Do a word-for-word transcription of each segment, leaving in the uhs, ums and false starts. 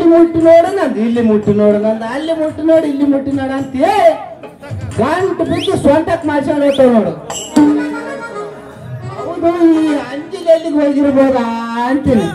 ಮುಟ್ಟಿ ನೋಡು ನಂದು ಇಲ್ಲಿ ಮುಟ್ಟಿ ನೋಡು ನಂದು ಅಲ್ಲಿ ಮುಟ್ಟಿ ನೋಡು ಇಲ್ಲಿ ಮುಟ್ಟಿ ನೋಡು ಅಂತ ಗಂಟು ಬಿಟ್ಟು ಸ್ವಂಟಕ್ ಮಾಡ್ಸ್ಕೊಂಡು ಹೋಗ್ತಾವ ನೋಡು. ಹೌದು, ಈ ಅಂಜಲಿ ಎಲ್ಲಿಗೆ ಹೋಗಿರ್ಬೋದಾ ಅಂತೀನಿ.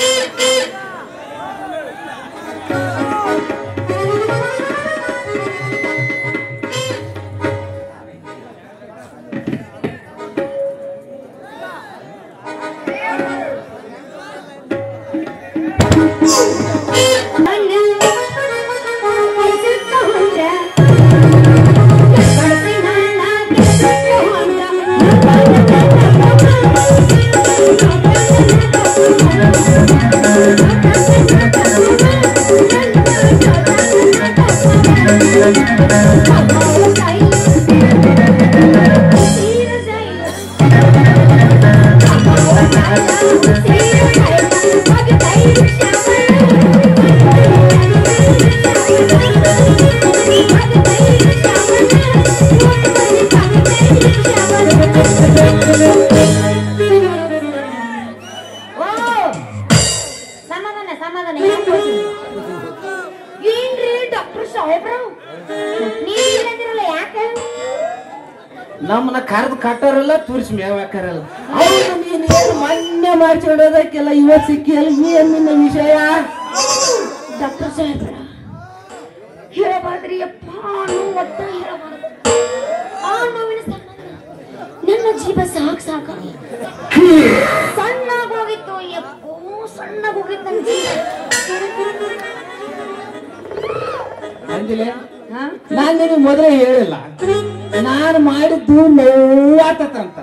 ನಮ್ಮನ್ನ ಕರೆದು ಕಟ್ಟೋರಲ್ಲ ತೂರಿಸಿ ಮೇವ್ ಹಾಕಾರಲ್ಲ. ಹೌದು, ನೀನ್ ಏನು ಮೊನ್ನೆ ಮಾಡ್ಕೊಂಡೋದಕ್ಕೆಲ್ಲ ಇವತ್ತು ಸಿಕ್ಕಿ ಅಲ್ಲ, ಏನ್ ನಿನ್ನ ವಿಷಯ? ಡಾಕ್ಟರ್ ಸಾಹೇಬ್ರ ಹೇಳಬಾರ್ದ್ರಿ ಅಪ್ಪ, ನೋವು ಒಟ್ಟ ಹೇಳಬಾರ್ದು. ಆ ನೋವಿನ ಸಂಬಂಧ ನನ್ನ ಜೀವ ಸಾಕ್ ಸಾಕಾಗಿ ಸಣ್ಣಾಗೋಗಿತ್ತು. ಎಪ್ಪೋ ಸಣ್ಣಾಗೋಗಿತ್ತು ನನ್ನ ಜೀವ. ಅಂಜಲಿ, ನಾನ್ ನಿನಗೆ ಮೊದಲೇ ಹೇಳಿಲ್ಲ, ನಾನು ಮಾಡಿದ್ದು ನೋವಾತಂತ.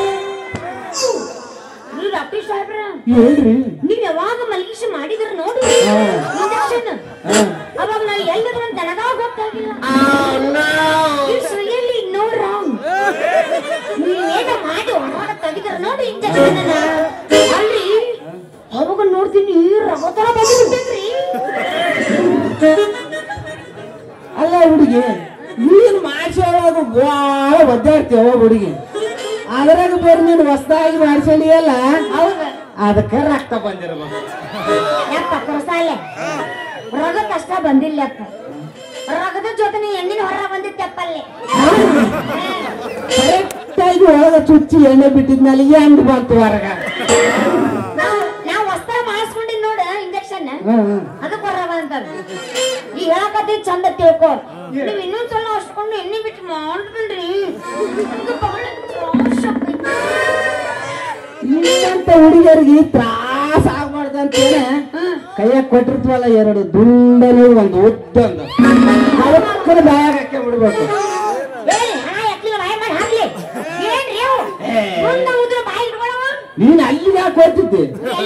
ಡಾಕ್ಟರ್ ಸಾಹೇಬ್ರ ಹೇಳ್ರಿ, ನೀವ್ ಯಾವಾಗ ಮಲ್ಗಿಸಿ ಮಾಡಿದ್ರ ನೋಡಿ ಇಂಜೆಕ್ಷನ್, ಅವಾಗ ನಾವು ಎಲ್ಲರೂ ಒಂದು ದನದಾಗ ಗೊತ್ತಾಗಿಲ್ಲ. ಸುಯ್ಯಲ್ಲಿ ನೋಡ್ರ ನೀವೇನ ಮಾಡಿ ಹೊರಗ ತೆಗಿದ್ರ ನೋಡಿ ಇಂಜೆಕ್ಷನ್ ಅಲ್ರಿ, ಅವಾಗ ನೋಡ್ತೀನಿ ರಗೋತರ ಬಂದ್ಬಿಟ್ಟೇನ್ರಿ. ಅಲ್ಲ ಹುಡುಗಿ, ನೀನು ಮಾಡಿಸೋವಾಗ ಬಾಳ ಒದ್ದಾಡ್ತೇವ ಹುಡುಗಿ, ಅದ್ರಾಗ ಬೇರೆ ನೀನು ಹೊಸದಾಗಿ ಮಾಡಿಸಲಿಯಲ್ಲ, ಅದಕ್ಕೆ ರಕ್ತ ಬಂದಿರಬೇಕು. ಯಾಕ ಕೊರಸಾಲೆ ರಗ ಕಷ್ಟ ಬಂದಿಲ್ಲಪ್ಪ, ರಗದ ಜೊತೆ ನೀ ಎಣ್ಣಿನ ಹೊರ ಬಂದಿತ್ತಪ್ಪಲ್ಲಿ. ಕರೆಕ್ಟ್ ಆಗಿ ಒಳಗ ಚುಚ್ಚಿ ಎಣ್ಣೆ ಬಿಟ್ಟಿದ್ಮೇಲೆ ಹೆಂಗ್ ಬಂತು ಹೊರಗ? ನಾವ್ ವಸ್ತ್ರ ಮಾಡಿಸ್ಕೊಂಡಿದ್ ನೋಡ ಇಂಜೆಕ್ಷನ್, ಅದಕ್ಕೆ ಹೊರ ಬಂದ. ಈ ಹೇಳಕತ್ತಿ ಚಂದ ತಿಳ್ಕೊ, ನೀವ್ ಇನ್ನೊಂದ್ಸಲ ಅಷ್ಟಕೊಂಡು ಎಣ್ಣೆ ಬಿಟ್ಟು ಮಾಡ್ಬಿಡ್ರಿ. ಇನ್ನಂತ ಹುಡುಗಿಯರಿಗೆ ತ್ರಾಸ ಆಗ್ಬಾರ್ದಂತೇನೆ ಕೈಯಾಗ ಕೊಟ್ಟಿರ್ತವಲ್ಲ ಎರಡು ದುಂಡನು ಒಂದು ಉದ್ದೊಂದು ಅವಕ್ಕೂ ಬಾಯಾಗ ಹಾಕಿ ಬಿಡ್ಬೇಕು. ನೀನ್ ಅಲ್ಲಿಗೆ ಯಾಕೆ ಹೋಗ್ತಿದ್ದಿ?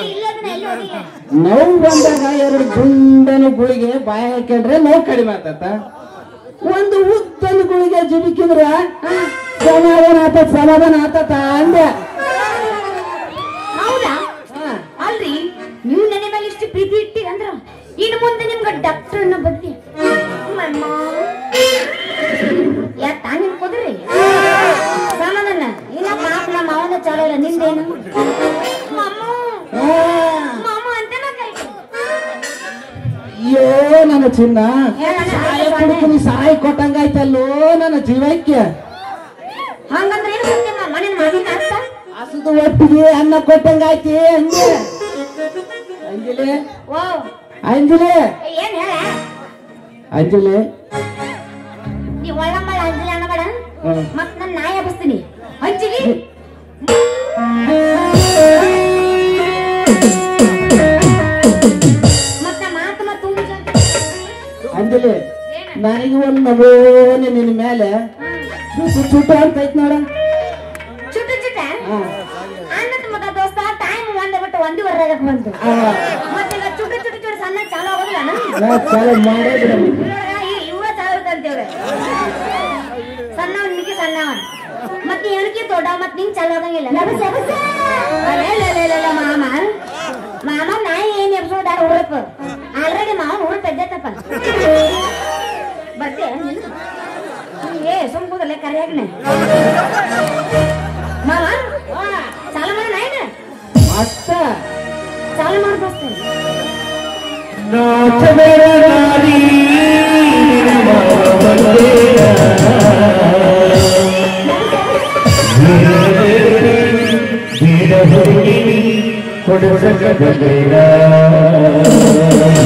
ನೋವು ಬಂದಾಗ ಎರಡು ದುಂಡನು ಗುಳಿಗೆ ಬಾಯ ಹಾಕೊಂಡ್ರೆ ನೋವು ಕಡಿಮೆ ಆಗ್ತತ. ಒಂದು ಉದ್ದನ ಗುಳಿಗೆ ಜಿಬಿಕಿದ್ರ ಸಮಾಧಾನ ಆತ ಸಮಾಧಾನ ಆತತ ಅಂದೆ. ಹೌದಾ? ಅಲ್ರಿ, ನೀವು ನನ್ನ ಮೇಲೆ ಇಷ್ಟು ಪ್ರೀತಿ ಇಟ್ಟಿರ ಅಂದ್ರ ಇನ್ನು ಮುಂದೆ ನಿಮ್ಗೆ ಡಾಕ್ಟರ್ ಅನ್ನೋ ಬದ್ಲಿ ಯಾಕ ನಿಮ್ಕೋದ್ರಿ ಸಮಾಧಾನ ಇಲ್ಲ. ಪಾಪ ನಮ್ಮ ಅವನ ಚಾಲ ಇಲ್ಲ, ನಿಂದೇನು ಅಯ್ಯೋ ನನ್ನ ಚಿನ್ನ, ಸಾಯಿ ಕೊಟ್ಟಂಗಾಯ್ತಲ್ಲೋ ನನ್ನ ಜೀವಕ್ಕೆ. ಹಂಗಂದ್ರೆ ಏನು ಗೊತ್ತಿಲ್ಲ, ಮನೆ ಮಾಡಿನ ಅರ್ಥ ಹಸುದು ಒಟ್ಟಿಗೆ ಅನ್ನ ಕೊಟ್ಟಂಗಾಯ್ತಿ ಅಂಜೆ. ಅಂಜಲಿ, ಓ ಅಂಜಲಿ, ಏನ್ ಹೇಳ ಅಂಜಲಿ, ನೀ ಒಳ್ಳಂಬಳ ಅಂಜಲಿ ಅನ್ನಬೇಡ, ಮತ್ ನನ್ ನಾಯಿ ಹಬ್ಬಿಸ್ತೀನಿ. ಅಂಜಲಿ ಮತ್ತ ಮಾತು ಮತ್ತು ಅಂಜಲಿ, ನನಗೆ ಒಂದು ನಗೋನೆ ನಿನ್ನ ಮೇಲೆ ಚುಟ್ಟ ಅಂತೈತ್ ನೋಡ. ಚುಟ್ಟ ಚುಟ್ಟ ಅನ್ನದ ಮಗ ದೋಸ್ತ ಟೈಮ್ ಒಂದ್ ಬಿಟ್ಟು ಒಂದೂವರೆಗೆ ಬಂತು. ಮತ್ತೆ ಚುಟ್ಟ ಚುಟ್ಟ ಚುಟ್ಟ ಸಣ್ಣ ಚಾಲು ಆಗೋದಿಲ್ಲ, ಚಾಲು ಮಾಡೇ ಬಿಡ. ಇವ ಚಾಲು ಅಂತೇವೆ ಸಣ್ಣವನ್ ಮಿಕ್ಕಿ ಸಣ್ಣವನ್, ಮತ್ತೆ ಏನಕ್ಕೆ ದೊಡ್ಡ ಮತ್ ನಿಂಗ್ ಚಾಲು ಆಗಂಗಿಲ್ಲ. ಮಾಮ ಮಾಮ ನಾಯಿ ಏನ್ ಎಬ್ಸೋದಾರ ಹುಡುಪ ಆಲ್ರೆಡಿ ಮಾವ ಹುಡುಪ ಎದ್ದತ್ತಪ್ಪ. ಬರ್ತೆ ಏ ಸುಮ್ಕೂದಲ್ಲ ಕರಿಯಾಗನೆ ಮಾಮ ಚಾಲು ಮಾಡ ನಾಯಿನ ಮತ್ತ ಚಾಲು ಮಾಡಿ ಬರ್ತೇನೆ. ನಾಚಬೇಡ ನಾರಿ ಬೀಡ ಹುಡುಗಿ ಕೊಡುಸಕ ಬೇಡ